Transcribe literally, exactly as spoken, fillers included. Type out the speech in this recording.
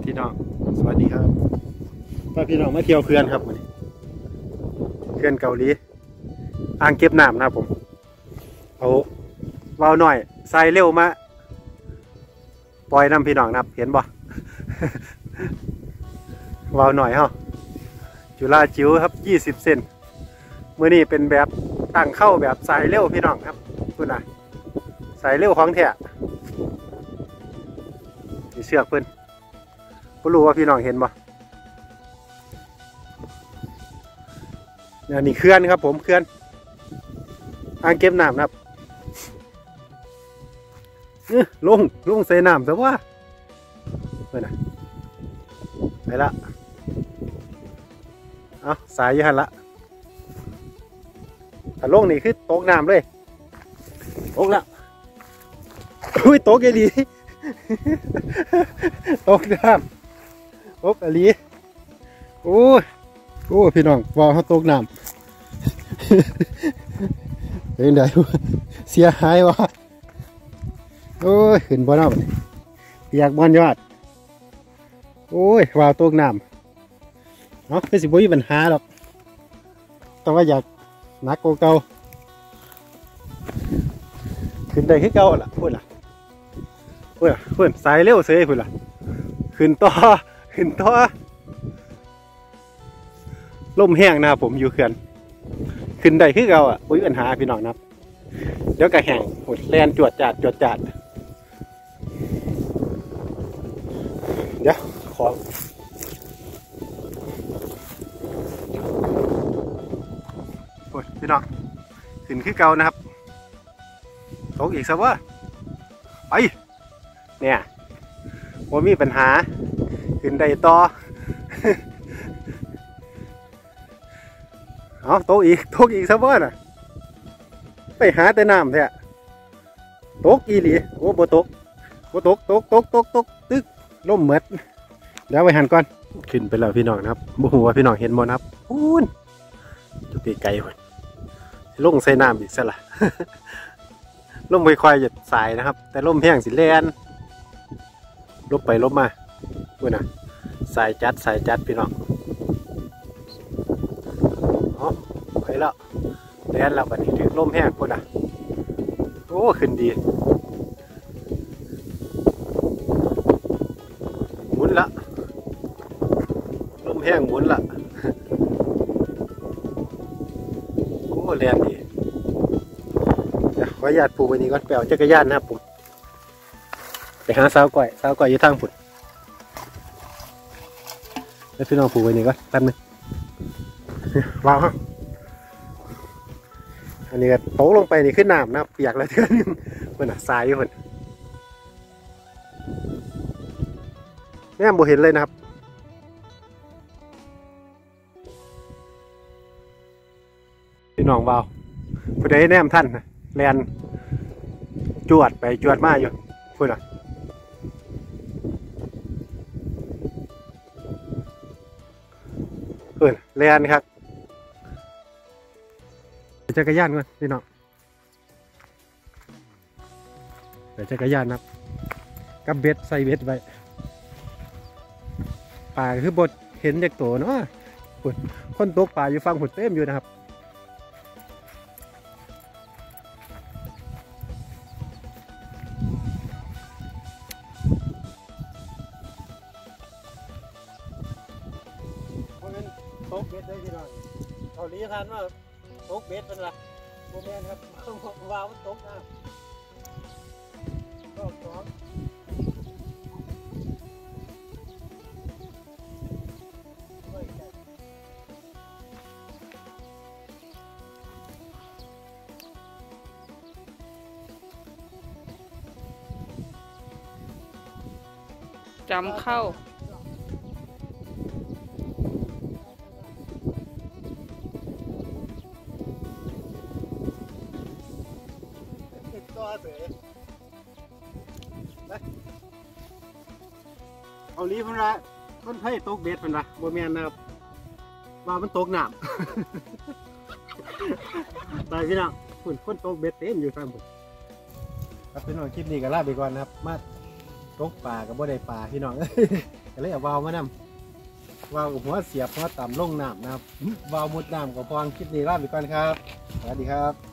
พี่น้องสวัสดีครับพาพี่น้องมาเที่ยวเขื่อนครับวันนี้เขื่อนเกาหลีอ่างเก็บน้ำนะครับผมเอาวาวหน่อยใส่เร็วมาปล่อยน้ำพี่น้องนะครับเห็นบ่วาวหน่อยเหรอจุฬาจิ๋วครับยี่สิบเซนมือนี้เป็นแบบตั้งเข้าแบบใส่เร็วพี่น้องครับคุณนะใส่เร็วของแท้มีเชือกเพิ่นก็รู้ว่าพี่น้องเห็นบ่เนี่ยนี่เขื่อนครับผมเขื่อนอ่างเก็บน้ำนะครับลงลงใส่น้ำซะว่าเพื่อนนะไปละเอาสายยี่หันละถ้าลงนี่คือตกน้ำเลยตกละอุ้ยตกยังดีตกน้ำตกอะไรโอ้ยโอ้พี่น้องว่าเขาตกน้ำเป็นไงเสียหายวะโอ้ยขึ้นบ่อน้ำอยากบอลยอดโอ้ยว่าตกน้ำเนาะไม่สิบ่มีปัญหาหรอกแต่ว่าอยากหนักกว่าเก่าขึ้นได้ขึ้นเก่าล่ะพูดล่ะพูดล่ะพูดสายเร็วเสียพูดล่ะขึ้นต่อขึ้นต่อลมแห้งนะครับผมอยู่เขื่อนขึ้นได้ขึ้นเก่าอ่ะบ่มีปัญหาพี่น้องนะครับเดี๋ยวก็แห้งหมดแลนจวดจัดจวดจัดเดี๋ยวขอโอ้ยพี่น้องขึ้นขึ้นเก่านะครับตกอีกสักว่าไปเนี่ยว่ามีปัญหาขึ้นได้ต่อเอาตกอีกตกอีกสักว่าน่ะไปหาแต่น้ำแท้ตกอีหลีโอ้บ่ตกบ่ตกตกตกตกตกตึกล่มเหมือดเดี๋ยวไปหันก่อนขึ้นไปแล้วพี่น้องนะครับบ่ฮู้ว่าพี่น้องเห็นบ่นะครับพูนจุดไกลๆพุ่นลงใส่น้ำอีกซะล่ะล่มค่อยๆหยุดสายนะครับแต่ล่มแห้งสิแลนลบไปลบมาพุ่นน่ะสายจัดสายจัดพี่น้องอ๋อไปแล้วแลนแล้วบัดนี้ถึงล่มแห้งพุ่นน่ะโอ้ขึ้นดีหมุนละลมแห้งหมุนละโอ้แรงดีเดี๋ยวขออนุญาตปูไปนี่ก่อนไปเอาจักรยานนะครับผมไปหาสาวก่อยสาวก่อยอยู่ทางผุดแล้วพี่น้องปูไปนี่ก่อนแป๊บนึงว้าวฮะอันนี้ก็ตกลงไปนี่ขึ้นน้ำนะเปียกแล้วเท่านึงมันอ่ะทรายอยู่คนแม่บ่เห็นเลยนะครับพี่น้องเบาผู้ใดแนมท่านนะแลนจวดไปจวดมาอยู่พูดอ่ะเออแลนครับจักรยานก่อนพี่น้องเดี๋ยวจักรยานนับกับเบ็ดใส่เบ็ดไว้ป่าคือบดเห็นจากตัวเนาะคนตกป่าอยู่ฟังผุดเต็มอยู่นะครับตกเบ็ดได้พี่น้องเกาหลีทันว่าตกเบ็ดเป็นไรโมเมนต์ครับวาวตกนะก็สองจำเข้าเอาลีพันละต้นไผ่ตกเบ็ดพันละโมเมนต์นะครับว่ามันตกน้ำตายพี่น้องฝุ่นคนตกเบ็ดเต็มอยู่ทางผมครับพี่น้องคลิปนี้ก็ลาไปก่อนนะครับมาตกปลากับบ่ได้ปลาพี่น้อง ก็เลยเอาวาวมานำวาวกับหัวเสียบหัวต่ำลงน้ำนะครับวาวมุดน้ำกับพองคลิปนี้ลาไปก่อนครับสวัสดีครับ